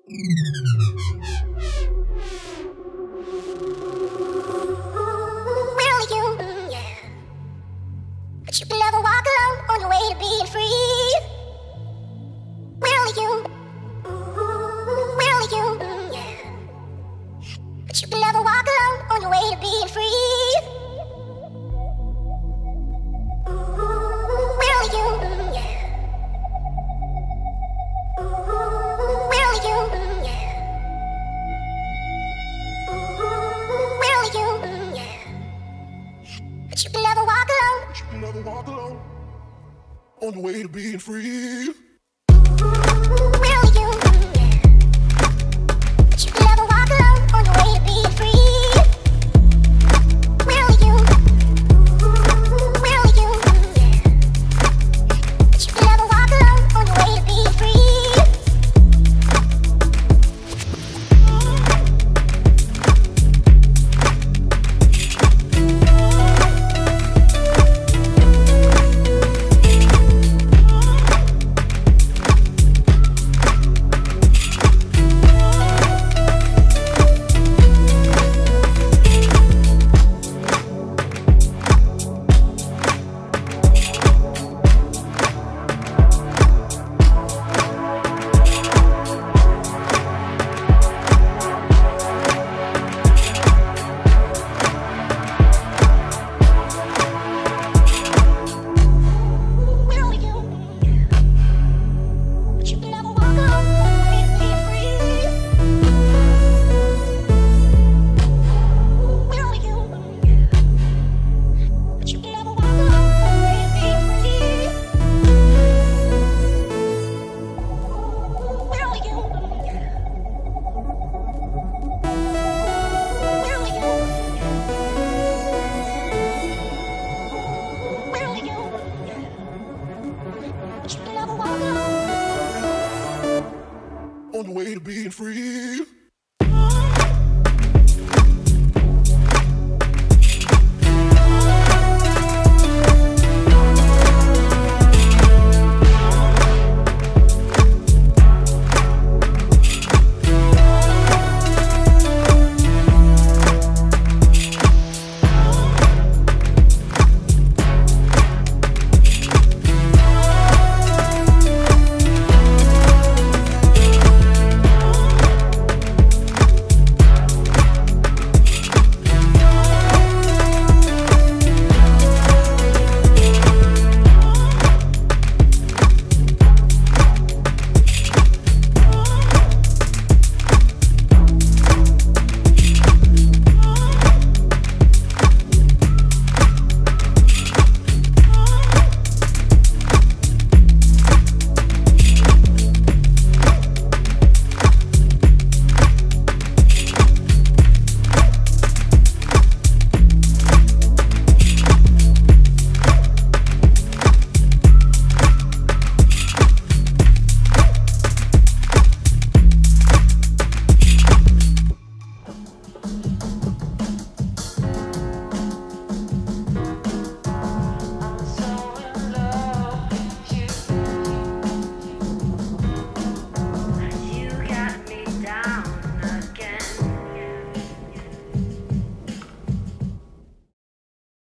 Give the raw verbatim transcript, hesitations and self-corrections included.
you, yeah. But you can never walk alone on your way to being free. Will you? Will you? Yeah. But you can never walk alone on your way to being free. Will you? Yeah. Will you? Yeah. Will you? Yeah. But you can never walk alone. But you can never walk alone on your way to being free. Will you? Yeah. But you can never walk alone on your way to being free. Will you? Will you? Yeah. But you can never walk alone on your way to being free. On the way to being free.